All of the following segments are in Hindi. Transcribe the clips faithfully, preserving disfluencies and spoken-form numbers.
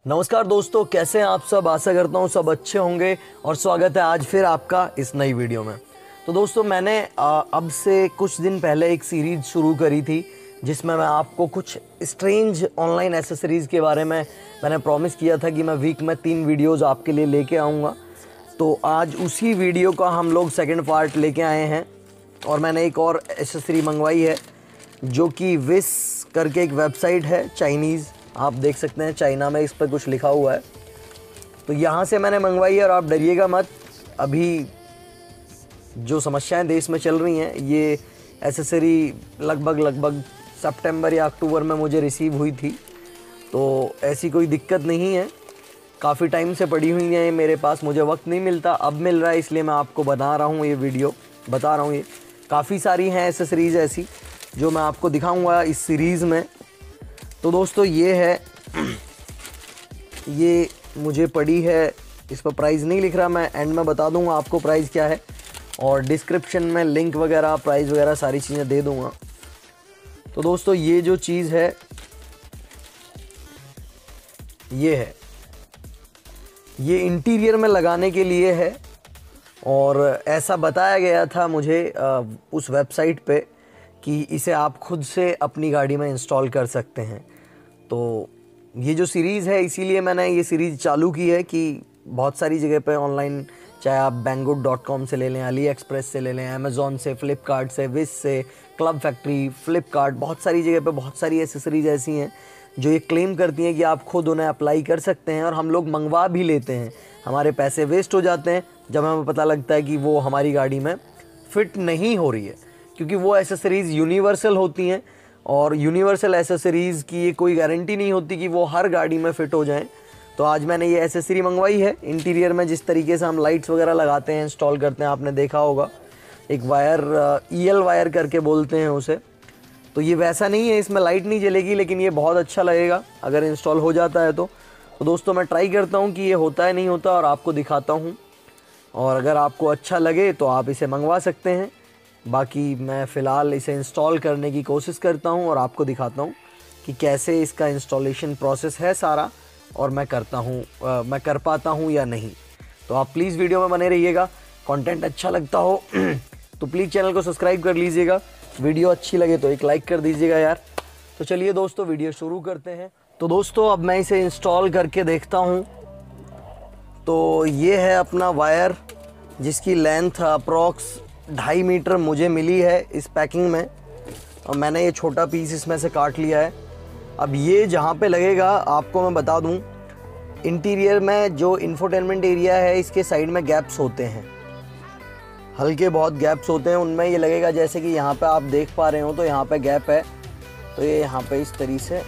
नमस्कार दोस्तों, कैसे हैं आप सब। आशा करता हूँ सब अच्छे होंगे और स्वागत है आज फिर आपका इस नई वीडियो में। तो दोस्तों मैंने अब से कुछ दिन पहले एक सीरीज़ शुरू करी थी जिसमें मैं आपको कुछ स्ट्रेंज ऑनलाइन एसेसरीज़ के बारे में मैंने प्रॉमिस किया था कि मैं वीक में तीन वीडियोज़ आपके लिए लेके आऊँगा। तो आज उसी वीडियो का हम लोग सेकेंड पार्ट लेके आए हैं और मैंने एक और एसेसरी मंगवाई है जो कि विस करके एक वेबसाइट है चाइनीज़, आप देख सकते हैं चाइना में इस पर कुछ लिखा हुआ है। तो यहाँ से मैंने मंगवाई है और आप डरिएगा मत। अभी जो समस्याएं देश में चल रही हैं, ये एसेसरी लगभग लगभग सितंबर या अक्टूबर में मुझे रिसीव हुई थी, तो ऐसी कोई दिक्कत नहीं है। काफ़ी टाइम से पड़ी हुई है मेरे पास, मुझे वक्त नहीं मिलता, अब मिल रहा है इसलिए मैं आपको बता रहा हूँ, ये वीडियो बता रहा हूँ। ये काफ़ी सारी हैं एसेसरीज़ ऐसी जो मैं आपको दिखाऊँगा इस सीरीज़ में। तो दोस्तों ये है, ये मुझे पड़ी है, इस पर प्राइस नहीं लिख रहा, मैं एंड में बता दूंगा आपको प्राइस क्या है और डिस्क्रिप्शन में लिंक वगैरह प्राइस वगैरह सारी चीज़ें दे दूंगा। तो दोस्तों ये जो चीज़ है ये है, ये इंटीरियर में लगाने के लिए है और ऐसा बताया गया था मुझे उस वेबसाइट पे कि इसे आप खुद से अपनी गाड़ी में इंस्टॉल कर सकते हैं। तो ये जो सीरीज़ है इसीलिए मैंने ये सीरीज़ चालू की है कि बहुत सारी जगह पे ऑनलाइन, चाहे आप बैंगुड डॉट कॉम से ले लें, अली एक्सप्रेस से ले लें, अमेज़ॉन से, फ़्लिपकार्ट से, विस से, क्लब फैक्ट्री, फ़्लिपकार्ट, बहुत सारी जगह पे बहुत सारी एसेसरीज़ ऐसी हैं जो ये क्लेम करती हैं कि आप खुद उन्हें अप्लाई कर सकते हैं और हम लोग मंगवा भी लेते हैं। हमारे पैसे वेस्ट हो जाते हैं जब हमें पता लगता है कि वो हमारी गाड़ी में फ़िट नहीं हो रही है, क्योंकि वो एसेसरीज़ यूनिवर्सल होती हैं और यूनिवर्सल एसेसरीज़ की ये कोई गारंटी नहीं होती कि वो हर गाड़ी में फ़िट हो जाएं। तो आज मैंने ये एसेसरी मंगवाई है। इंटीरियर में जिस तरीके से हम लाइट्स वगैरह लगाते हैं, इंस्टॉल करते हैं, आपने देखा होगा, एक वायर ई एल वायर करके बोलते हैं उसे, तो ये वैसा नहीं है, इसमें लाइट नहीं जलेगी, लेकिन ये बहुत अच्छा लगेगा अगर इंस्टॉल हो जाता है तो। तो दोस्तों मैं ट्राई करता हूँ कि ये होता है नहीं होता और आपको दिखाता हूँ, और अगर आपको अच्छा लगे तो आप इसे मंगवा सकते हैं। बाकी मैं फ़िलहाल इसे इंस्टॉल करने की कोशिश करता हूं और आपको दिखाता हूं कि कैसे इसका इंस्टॉलेशन प्रोसेस है सारा, और मैं करता हूं, मैं कर पाता हूं या नहीं। तो आप प्लीज़ वीडियो में बने रहिएगा। कंटेंट अच्छा लगता हो तो प्लीज़ चैनल को सब्सक्राइब कर लीजिएगा, वीडियो अच्छी लगे तो एक लाइक कर दीजिएगा यार। तो चलिए दोस्तों वीडियो शुरू करते हैं। तो दोस्तों अब मैं इसे इंस्टॉल करके देखता हूँ। तो ये है अपना वायर जिसकी लेंथ अप्रॉक्स ढाई मीटर मुझे मिली है इस पैकिंग में, और मैंने ये छोटा पीस इसमें से काट लिया है। अब ये जहाँ पे लगेगा आपको मैं बता दूँ, इंटीरियर में जो इंफोटेनमेंट एरिया है इसके साइड में गैप्स होते हैं, हल्के बहुत गैप्स होते हैं, उनमें ये लगेगा। जैसे कि यहाँ पे आप देख पा रहे हो तो यहाँ पे गैप है, तो ये यहाँ पे इस तरीके से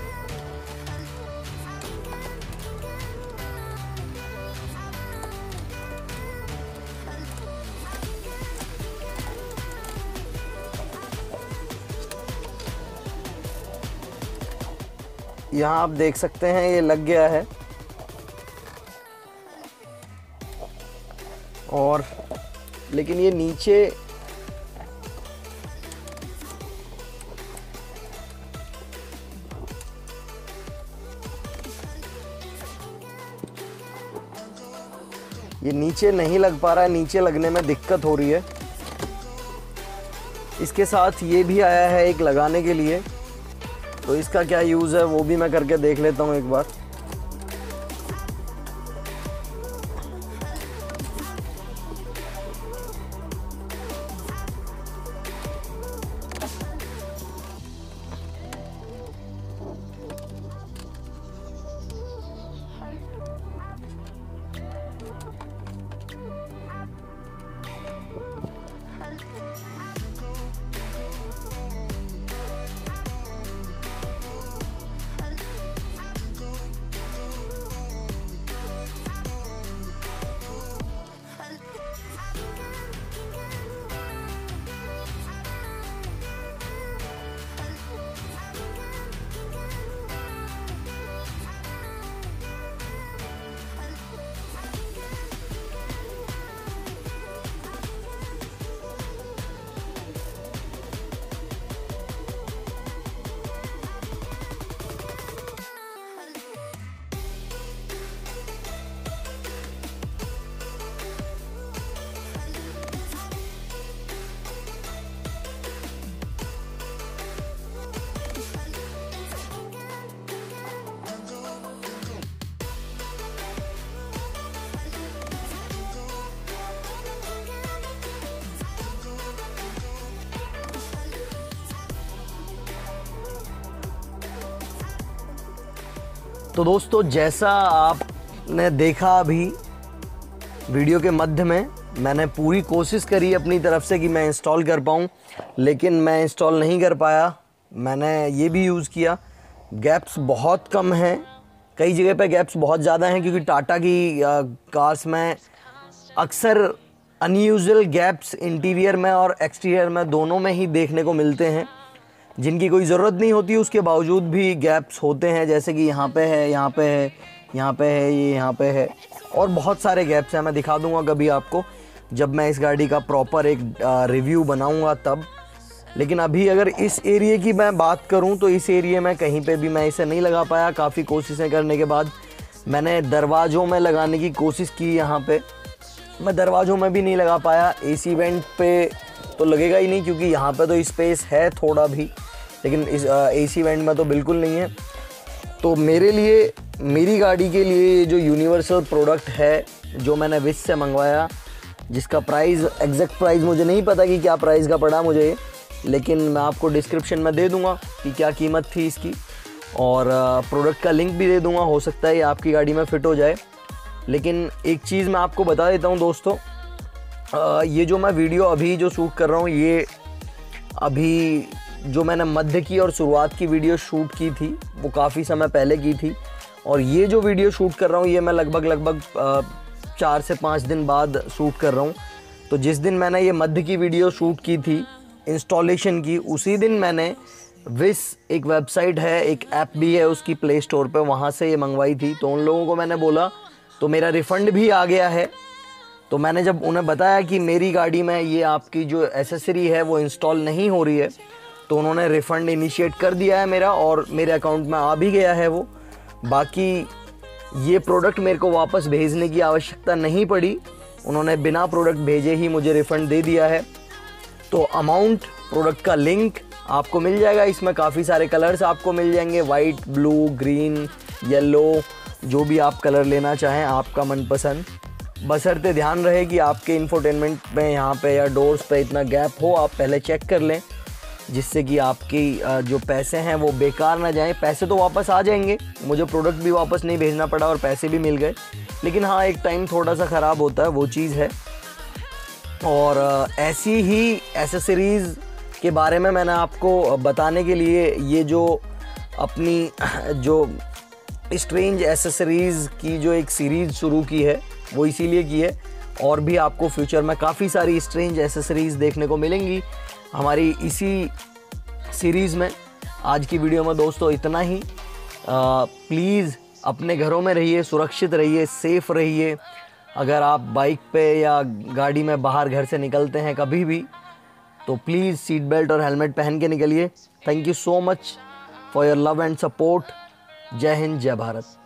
यहाँ आप देख सकते हैं ये लग गया है। और लेकिन ये नीचे ये नीचे नहीं लग पा रहा है, नीचे लगने में दिक्कत हो रही है। इसके साथ ये भी आया है एक लगाने के लिए, तो इसका क्या यूज़ है वो भी मैं करके देख लेता हूँ एक बार। तो दोस्तों, जैसा आपने देखा अभी वीडियो के मध्य में, मैंने पूरी कोशिश करी अपनी तरफ से कि मैं इंस्टॉल कर पाऊँ, लेकिन मैं इंस्टॉल नहीं कर पाया। मैंने ये भी यूज़ किया, गैप्स बहुत कम हैं, कई जगह पे गैप्स बहुत ज़्यादा हैं, क्योंकि टाटा की आ, कार्स में अक्सर अनयूजुअल गैप्स इंटीरियर में और एक्सटीरियर में दोनों में ही देखने को मिलते हैं, जिनकी कोई ज़रूरत नहीं होती, उसके बावजूद भी गैप्स होते हैं। जैसे कि यहाँ पे है, यहाँ पे है, यहाँ पे है, ये यहाँ पे है, और बहुत सारे गैप्स हैं। मैं दिखा दूँगा कभी आपको, जब मैं इस गाड़ी का प्रॉपर एक रिव्यू बनाऊँगा तब। लेकिन अभी अगर इस एरिया की मैं बात करूं तो इस एरिया में कहीं पे भी मैं इसे नहीं लगा पाया। काफ़ी कोशिशें करने के बाद मैंने दरवाज़ों में लगाने की कोशिश की, यहाँ पे मैं दरवाज़ों में भी नहीं लगा पाया। एसी वेंट पे तो लगेगा ही नहीं, क्योंकि यहाँ पे तो स्पेस है थोड़ा भी, लेकिन इस एसी वेंट में तो बिल्कुल नहीं है। तो मेरे लिए, मेरी गाड़ी के लिए ये जो यूनिवर्सल प्रोडक्ट है जो मैंने विश से मंगवाया, जिसका प्राइस, एग्जैक्ट प्राइस मुझे नहीं पता कि क्या प्राइस का पड़ा मुझे, लेकिन मैं आपको डिस्क्रिप्शन में दे दूंगा कि क्या कीमत थी इसकी, और प्रोडक्ट का लिंक भी दे दूंगा। हो सकता है ये आपकी गाड़ी में फ़िट हो जाए। लेकिन एक चीज़ मैं आपको बता देता हूं दोस्तों, ये जो मैं वीडियो अभी जो शूट कर रहा हूं, ये अभी जो मैंने मध्य की और शुरुआत की वीडियो शूट की थी वो काफ़ी समय पहले की थी, और ये जो वीडियो शूट कर रहा हूँ ये मैं लगभग लगभग चार से पाँच दिन बाद शूट कर रहा हूँ। तो जिस दिन मैंने ये मध्य की वीडियो शूट की थी इंस्टॉलेशन की, उसी दिन मैंने विश, एक वेबसाइट है, एक ऐप भी है उसकी प्ले स्टोर पे, वहाँ से ये मंगवाई थी। तो उन लोगों को मैंने बोला, तो मेरा रिफ़ंड भी आ गया है। तो मैंने जब उन्हें बताया कि मेरी गाड़ी में ये आपकी जो एसेसरी है वो इंस्टॉल नहीं हो रही है, तो उन्होंने रिफ़ंड इनिशिएट कर दिया है मेरा, और मेरे अकाउंट में आ भी गया है वो। बाकी ये प्रोडक्ट मेरे को वापस भेजने की आवश्यकता नहीं पड़ी, उन्होंने बिना प्रोडक्ट भेजे ही मुझे रिफ़ंड दे दिया है। तो अमाउंट, प्रोडक्ट का लिंक आपको मिल जाएगा। इसमें काफ़ी सारे कलर्स आपको मिल जाएंगे, वाइट, ब्लू, ग्रीन, येलो, जो भी आप कलर लेना चाहें आपका मनपसंद। बशर्ते ध्यान रहे कि आपके इंफोटेनमेंट में यहाँ पे या डोर्स पे इतना गैप हो, आप पहले चेक कर लें, जिससे कि आपकी जो पैसे हैं वो बेकार ना जाएं। पैसे तो वापस आ जाएंगे, मुझे प्रोडक्ट भी वापस नहीं भेजना पड़ा और पैसे भी मिल गए, लेकिन हाँ, एक टाइम थोड़ा सा ख़राब होता है, वो चीज़ है। और ऐसी ही एसेसरीज़ के बारे में मैंने आपको बताने के लिए ये जो अपनी जो स्ट्रेंज एसेसरीज़ की जो एक सीरीज़ शुरू की है वो इसीलिए की है, और भी आपको फ्यूचर में काफ़ी सारी स्ट्रेंज एसेसरीज़ देखने को मिलेंगी हमारी इसी सीरीज़ में। आज की वीडियो में दोस्तों इतना ही। प्लीज़ अपने घरों में रहिए, सुरक्षित रहिए, सेफ़ रहिए। अगर आप बाइक पे या गाड़ी में बाहर घर से निकलते हैं कभी भी, तो प्लीज़ सीट बेल्ट और हेलमेट पहन के निकलिए। Thank you so much for your love and support. जय हिंद, जय भारत।